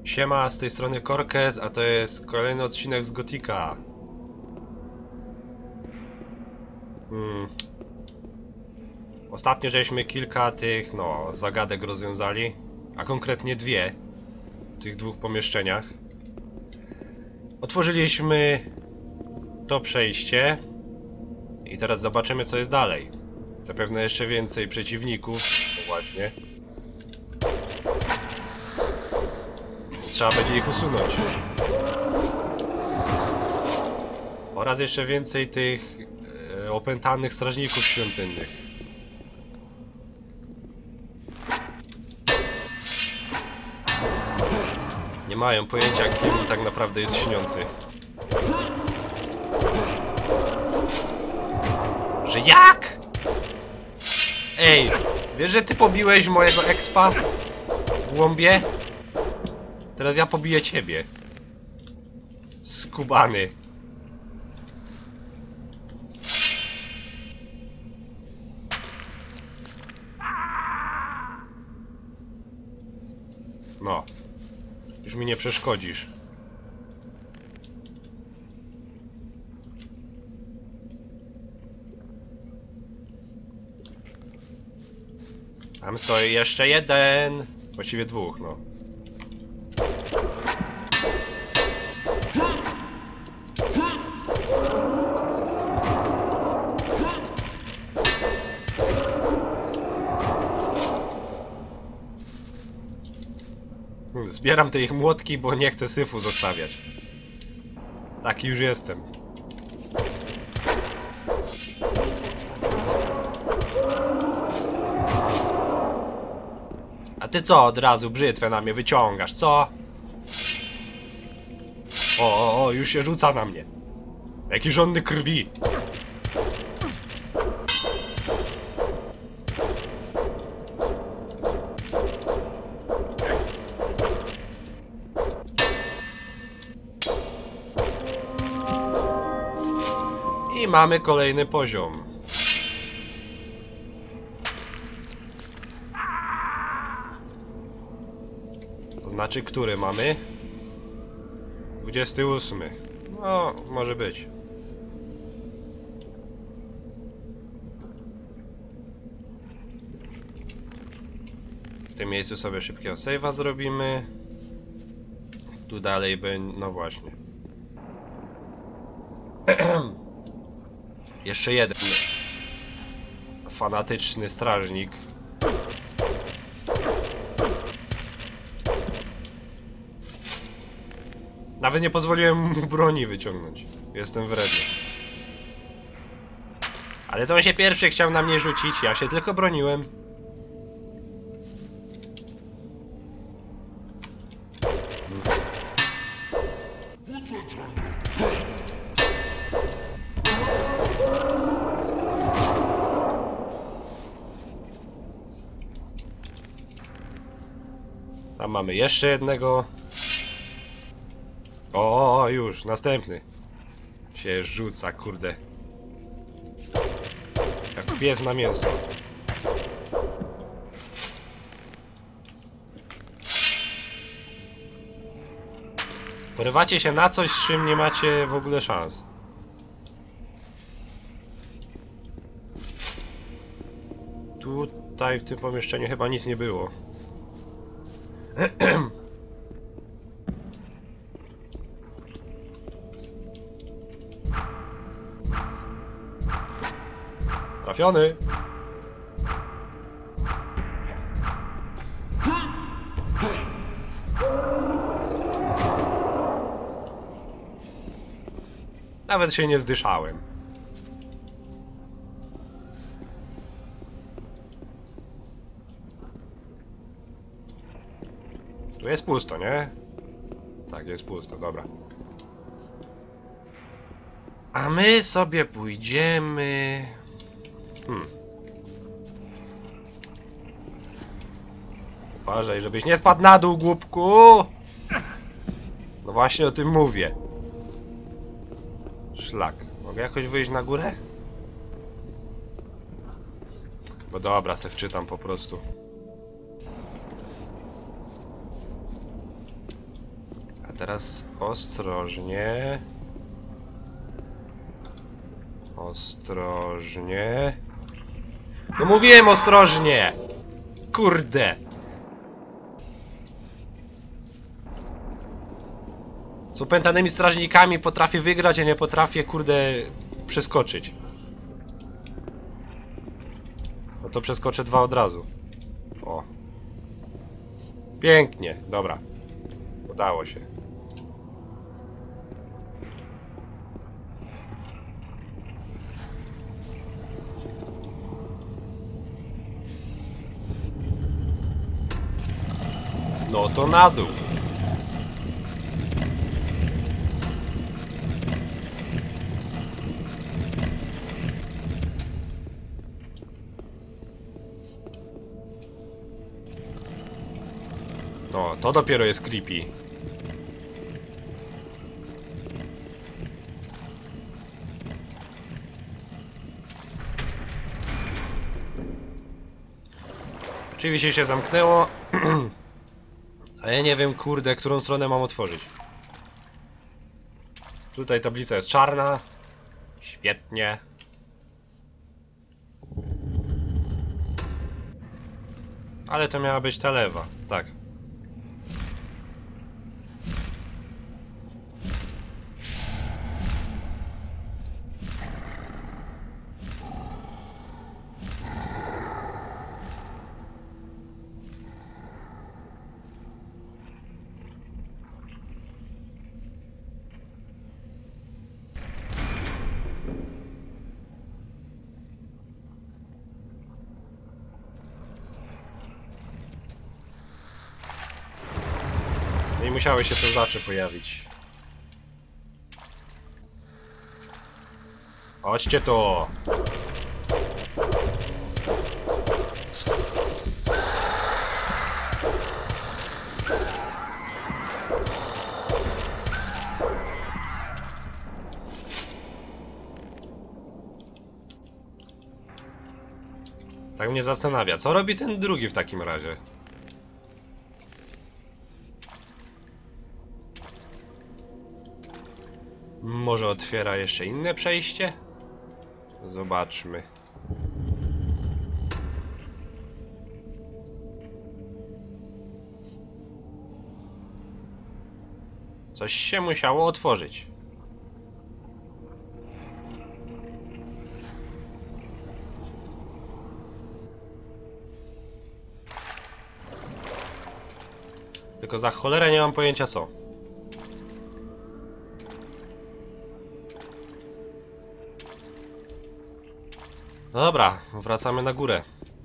Siema, z tej strony Korkez, a to jest kolejny odcinek z Gotika. Ostatnio żeśmy kilka tych, zagadek rozwiązali, a konkretnie dwie w tych dwóch pomieszczeniach. Otworzyliśmy to przejście i teraz zobaczymy, co jest dalej. Zapewne jeszcze więcej przeciwników, no właśnie. Trzeba będzie ich usunąć. Oraz jeszcze więcej tych opętanych strażników świątynnych. Nie mają pojęcia, kim tak naprawdę jest śniący. Że jak? Ej, wiesz, że ty pobiłeś mojego expa w łąbie? Teraz ja pobiję ciebie. Skubany. No. Już mi nie przeszkodzisz. Tam stoi jeszcze jeden. Właściwie dwóch, no. Zbieram te ich młotki, bo nie chcę syfu zostawiać. Taki już jestem. A ty co od razu brzytwę na mnie wyciągasz, co? O, już się rzuca na mnie. Jaki żądny krwi. I mamy kolejny poziom. To znaczy, który mamy? 28. No, może być. W tym miejscu sobie szybkiego save'a zrobimy. Tu dalej będzie... no właśnie. Jeszcze jeden fanatyczny strażnik. Nawet nie pozwoliłem mu broni wyciągnąć. Jestem wredny. Ale to on się pierwszy chciał na mnie rzucić, ja się tylko broniłem. Tam mamy jeszcze jednego. O, już, następny. Się rzuca, kurde. Jak pies na mięso. Porywacie się na coś, z czym nie macie w ogóle szans. Tutaj w tym pomieszczeniu chyba nic nie było. Trafiony! Nawet się nie zdyszałem. Tu jest pusto, nie? Tak, jest pusto, dobra. A my sobie pójdziemy... Uważaj, żebyś nie spadł na dół, głupku! No właśnie o tym mówię. Szlak. Mogę jakoś wyjść na górę? Bo dobra, se wczytam po prostu. teraz ostrożnie. Ostrożnie. No mówiłem ostrożnie! Kurde! Z opętanymi strażnikami potrafię wygrać, a nie potrafię, kurde, przeskoczyć. No to przeskoczę 2 od razu. O. Pięknie, dobra. Udało się. No to na dół. No, to dopiero jest creepy. Oczywiście się zamknęło. A ja nie wiem, kurde, którą stronę mam otworzyć. Tutaj tablica jest czarna. Świetnie. Ale to miała być ta lewa, tak. No i musiały się pełzacze pojawić. Chodźcie tu! Tak mnie zastanawia, co robi ten drugi w takim razie? Może otwiera jeszcze inne przejście? Zobaczmy. Coś się musiało otworzyć. Tylko za cholerę nie mam pojęcia co. No dobra, wracamy na górę.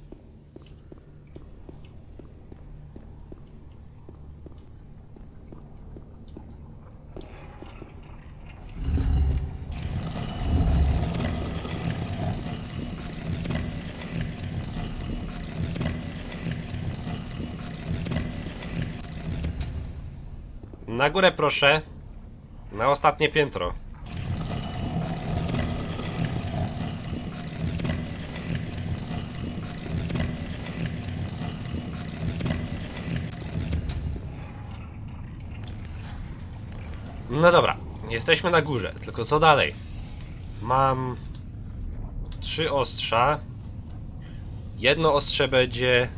Na górę proszę. Na ostatnie piętro. No dobra, jesteśmy na górze, tylko co dalej? Mam 3 ostrza. Jedno ostrze będzie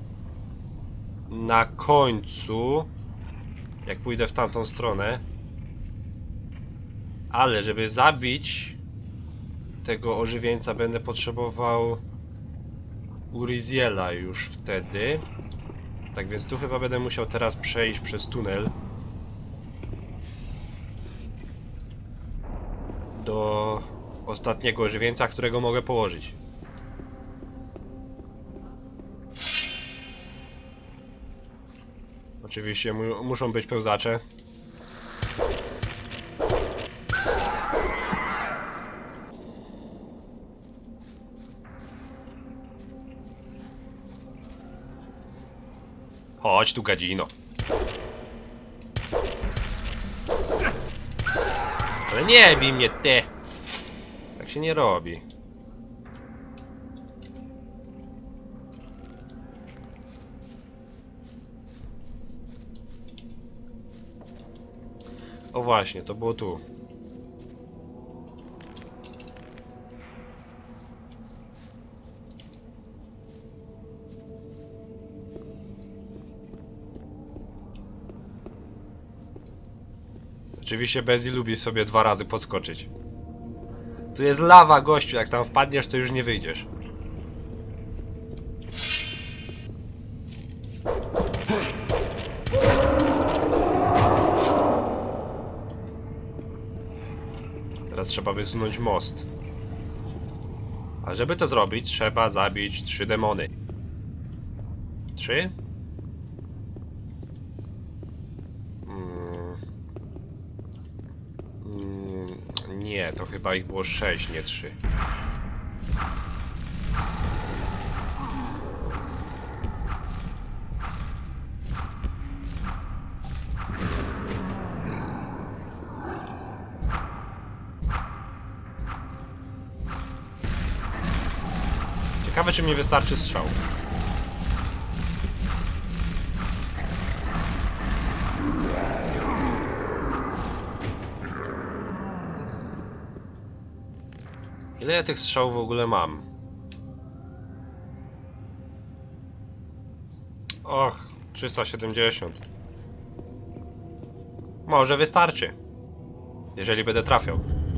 na końcu, jak pójdę w tamtą stronę. Ale żeby zabić tego ożywieńca, będę potrzebował Uriziela już wtedy. Tak więc tu chyba będę musiał teraz przejść przez tunel do ostatniego ożywieńca, którego mogę położyć. Oczywiście muszą być pełzacze. Chodź tu, gadzino. Ale nie bij mnie, ty! Tak się nie robi. O właśnie, to było tu. Oczywiście Bezi lubi sobie 2 razy podskoczyć. Tu jest lawa, gościu, jak tam wpadniesz, to już nie wyjdziesz. Teraz trzeba wysunąć most. A żeby to zrobić, trzeba zabić 3 demony. 3? Nie, to chyba ich było 6, nie 3. Ciekawe, czy mi wystarczy strzał. Ile ja tych strzałów w ogóle mam? Och, 370. Może wystarczy. Jeżeli będę trafiał.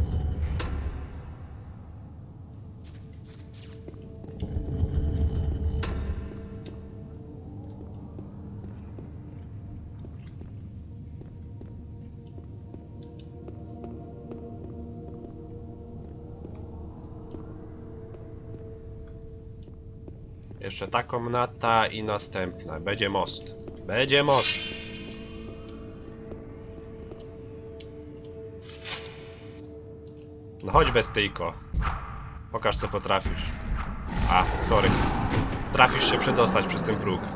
Jeszcze ta komnata i następna. Będzie most. Będzie most. No chodź bestyjko. Pokaż, co potrafisz. A, sorry. Trafisz się przedostać przez ten próg.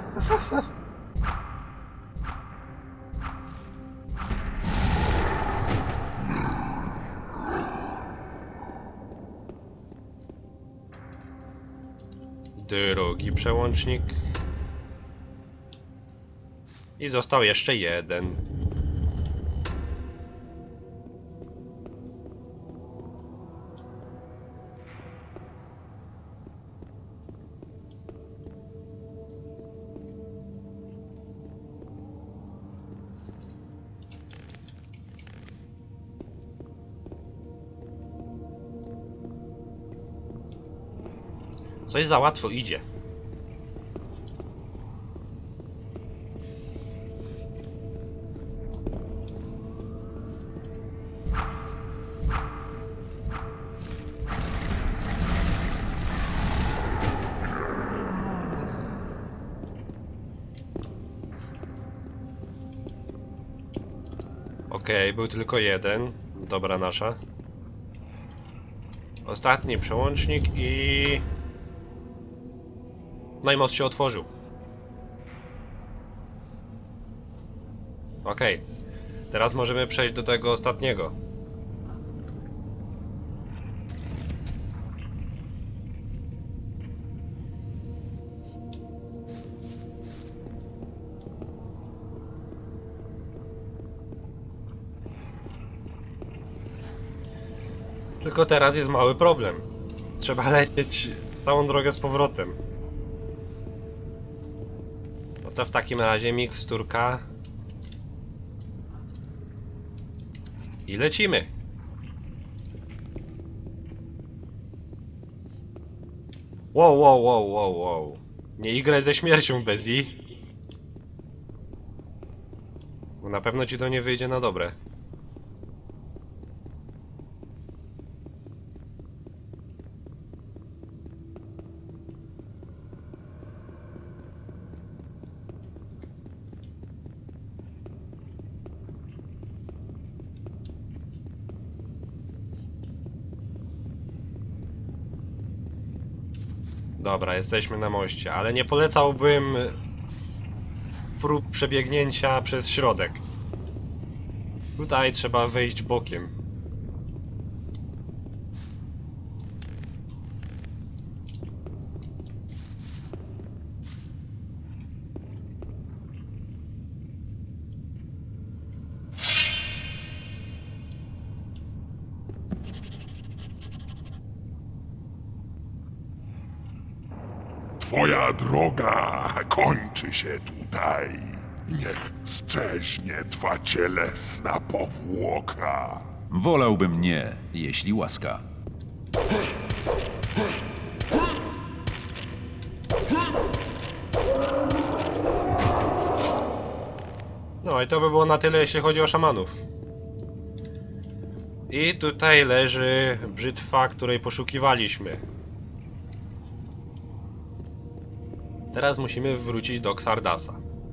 Drugi przełącznik. I został jeszcze jeden. Coś za łatwo idzie. Okej, był tylko jeden. Dobra nasza. Ostatni przełącznik i... No i most się otworzył. Okej. Teraz możemy przejść do tego ostatniego. Tylko teraz jest mały problem. Trzeba lecieć całą drogę z powrotem. No to w takim razie miksturka. I lecimy. Wow, wow, wow, wow, wow. Nie igraj ze śmiercią, Bezi. Bo na pewno ci to nie wyjdzie na dobre. Dobra, jesteśmy na moście, ale nie polecałbym prób przebiegnięcia przez środek. Tutaj trzeba wejść bokiem. Twoja droga kończy się tutaj. Niech szczeźnie twa cielesna powłoka. Wolałbym nie, jeśli łaska. No i to by było na tyle, jeśli chodzi o szamanów. I tutaj leży brzytwa, której poszukiwaliśmy. Teraz musimy wrócić do Xardasa.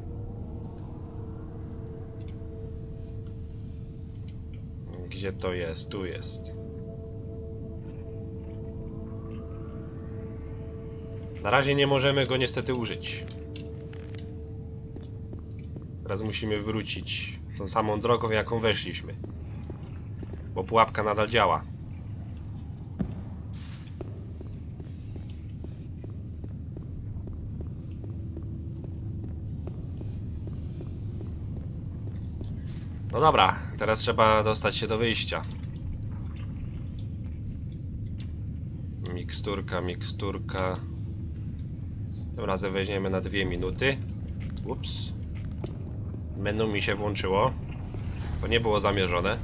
Gdzie to jest? Tu jest. Na razie nie możemy go niestety użyć. Teraz musimy wrócić tą samą drogą, jaką weszliśmy. Bo pułapka nadal działa. No dobra, teraz trzeba dostać się do wyjścia. Miksturka. Tym razem weźmiemy na 2 minuty. Ups. Menu mi się włączyło. To nie było zamierzone.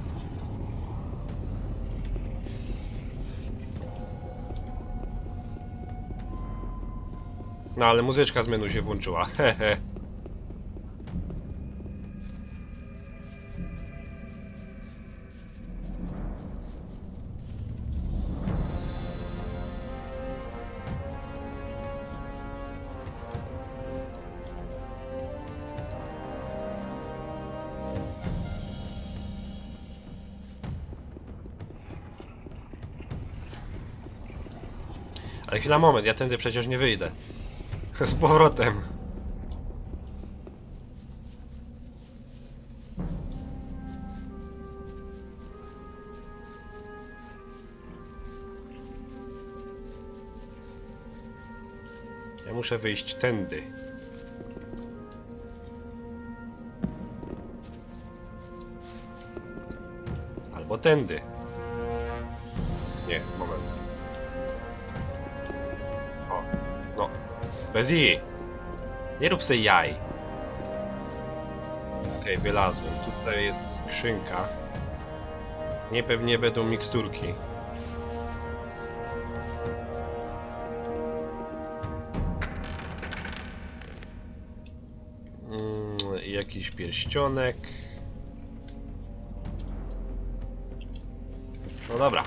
No ale muzyczka z menu się włączyła. Hehe. Ale chwila, moment, ja tędy przecież nie wyjdę. Z powrotem. Ja muszę wyjść tędy. Albo tędy. Nie, moment. O, no. Bez jej. Nie rób sobie jaj. Okej, wylazłem. Tutaj jest skrzynka. Nie, pewnie będą miksturki. Jakiś pierścionek. No dobra.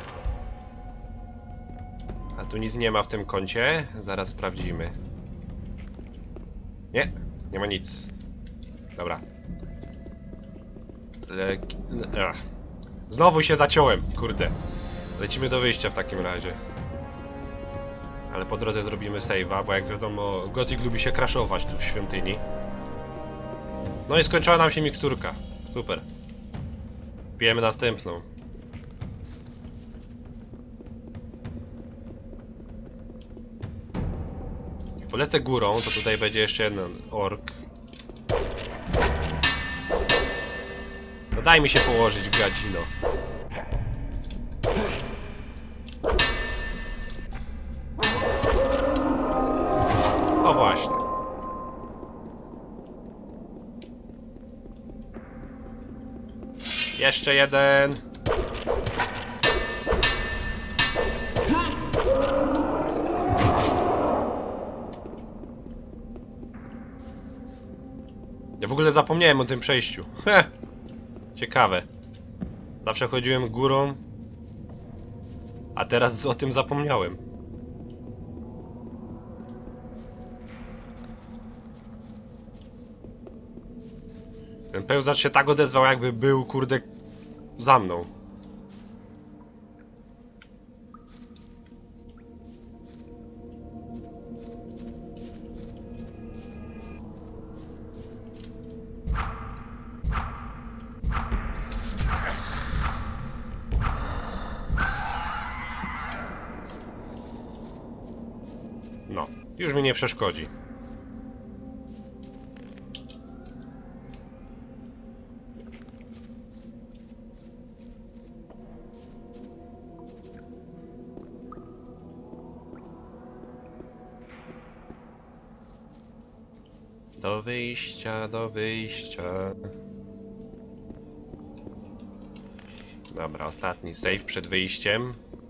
A tu nic nie ma w tym kącie. Zaraz sprawdzimy. Nie, nie ma nic. Dobra. Znowu się zaciąłem, kurde. Lecimy do wyjścia w takim razie. Ale po drodze zrobimy save'a, bo jak wiadomo, Gothic lubi się crashować tu w świątyni. No i skończyła nam się miksturka. Super. Pijemy następną. Jak polecę górą, to tutaj będzie jeszcze jeden ork. No daj mi się położyć, gadzino. O właśnie. Jeszcze jeden. Ja w ogóle zapomniałem o tym przejściu. Heh. Ciekawe. Zawsze chodziłem górą, a teraz o tym zapomniałem. Ten pełzacz się tak odezwał, jakby był, kurde, za mną. No, już mi nie przeszkodzi. Do wyjścia, do wyjścia. Dobra, ostatni save przed wyjściem.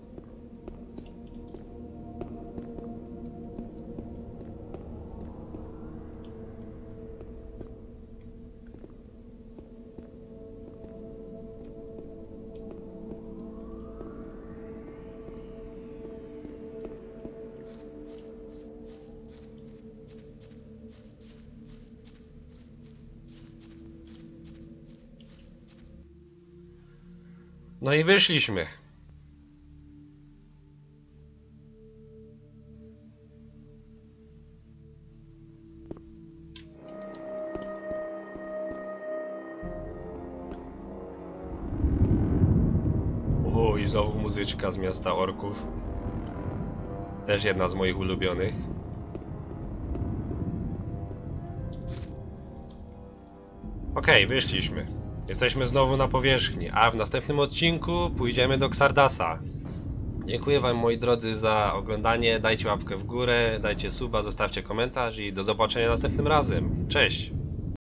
No i wyszliśmy. O, i znowu muzyczka z Miasta Orków. Też jedna z moich ulubionych. Okej, wyszliśmy. Jesteśmy znowu na powierzchni, a w następnym odcinku pójdziemy do Xardasa. Dziękuję wam, moi drodzy, za oglądanie. Dajcie łapkę w górę, dajcie suba, zostawcie komentarz i do zobaczenia następnym razem. Cześć!